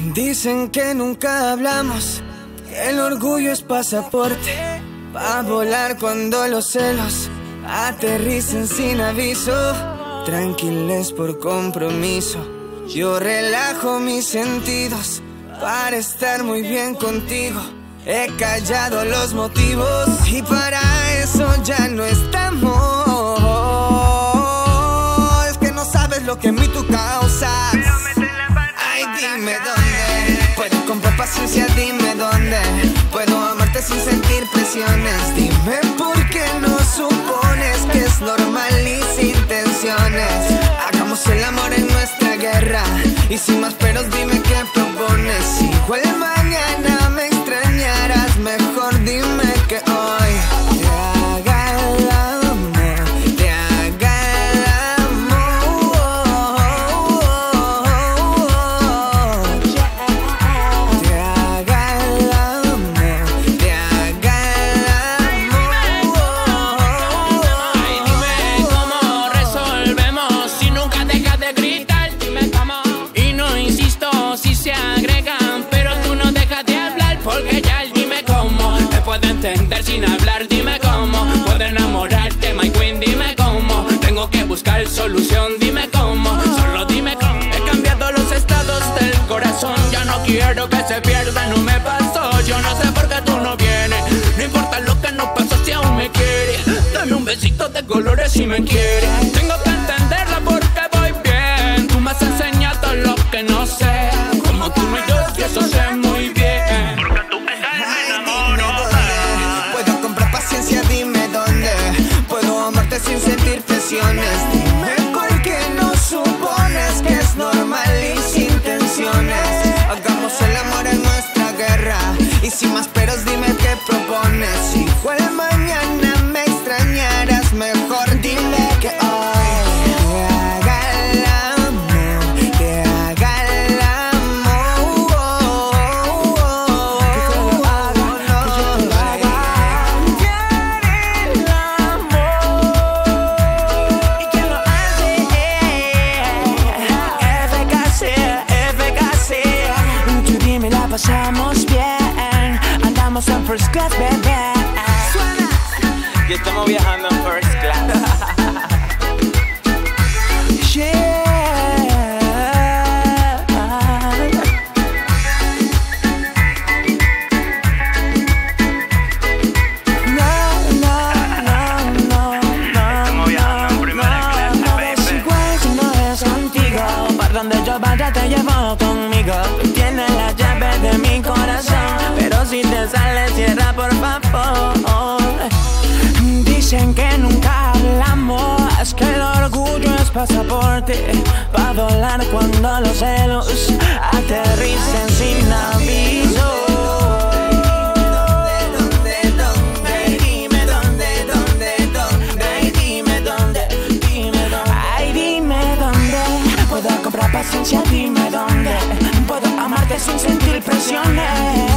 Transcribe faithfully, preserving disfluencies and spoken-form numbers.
Dicen que nunca hablamos, que el orgullo es pasaporte pa' volar cuando los celos aterricen sin aviso. Tranquiles por compromiso, yo relajo mis sentidos para estar muy bien contigo. He callado los motivos y para eso ya no estamos. Es que no sabes lo que en mí tú causas. Ay, dime dónde puedo comprar paciencia, dime dónde puedo amarte sin sentir presiones. Dime por qué no supones que es normal y sin tensiones. Hagamos el amor en nuestra guerra y sin más peros dime qué propones. Si igual mañana me extrañarás, mejor dime que hoy te haga el amor, te haga el amor, te haga el amor, te haga el amor. Ay, dime cómo resolvemos si nunca dejas de gritar. Dime cómo. Y no insisto si se agregan, pero tú no dejas de hablar porque ya el dime cómo te puedo entender sin hablar. Dime cómo puedo enamorarte, my queen. Dime cómo tengo que buscar solución. Dime cómo, solo dime cómo. He cambiado los estados del corazón, ya no quiero que se pierda. No me pasó, yo no sé por qué tú no vienes. No importa lo que nos pasó si aún me quieres. Dame un besito de colores si me quieres. Tengo que entenderla porque voy bien. Tú me has enseñado lo que no sé. Como tú no y yo, que eso sé muy bien. Porque tú me caes, me enamoro. Puedo comprar paciencia, dime dónde puedo amarte sin sentir presiones. Dime por qué no supones que es normal y sin tensiones. Hagamos el amor en nuestra guerra y sin más peros dime qué propones. Igual mañana me extrañarás, mejor dime que hoy te haga el amor, te haga el amor, que te lo haga, que yo te lo haga. El amor y que lo hace F K C, F K C. Tú dime la pasamos bien, andamos en first class, bebé. Y estamos viajando en first class. Donde yo vaya te llevo conmigo. Tú tienes la llave de mi corazón, pero si te sale cierra por favor. Dicen que nunca hablamos, que el orgullo es pasaporte pa' volar cuando los celos aterricen sin aviso. Paciencia, dime dónde puedo amarte sin sentir presiones.